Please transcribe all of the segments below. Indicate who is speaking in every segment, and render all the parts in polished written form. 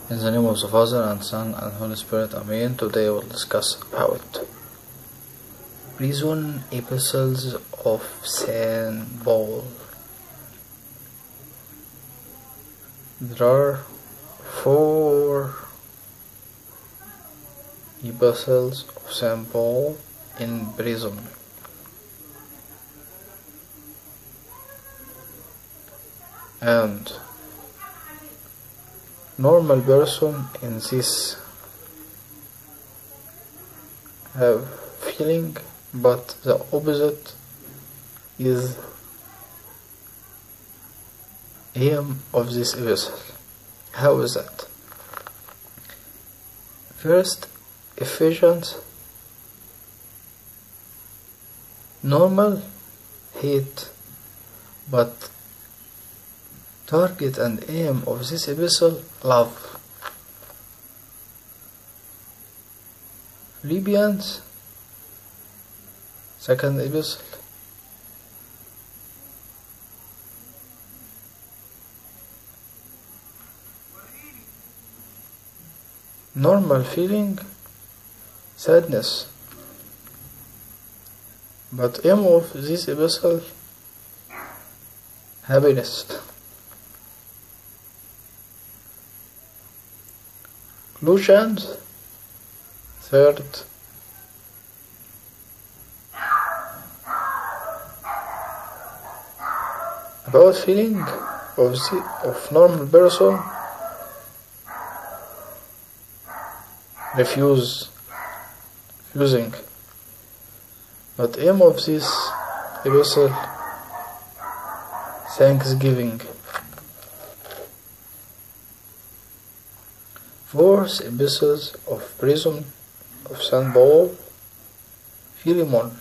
Speaker 1: In the name of the Father, and Son, and Holy Spirit, Amen. Today we'll discuss about prison epistles of St. Paul. There are 4 epistles of St. Paul in prison. And normal person in this have feeling, but the opposite is aim of this epistle. How is that? First, Ephesians, normal hate, but target and aim of this epistle, love. Philippians, second epistle, normal feeling, sadness, but aim of this epistle, happiness. Colossians, third, about feeling of normal person, refusing, but aim of this epistle, thanksgiving. Fourth epistles of prison of St. Paul, Philemon.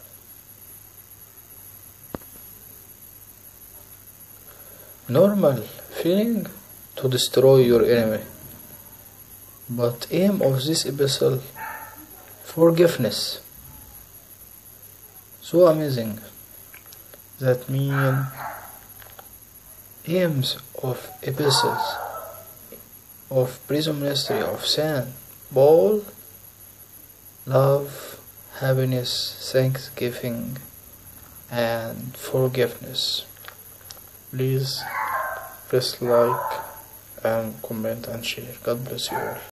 Speaker 1: Normal feeling to destroy your enemy, but aim of this epistle, forgiveness. So amazing. That means aims of epistles of prison ministry of St. Paul, love, happiness, thanksgiving, and forgiveness. Please press like and comment and share. God bless you all.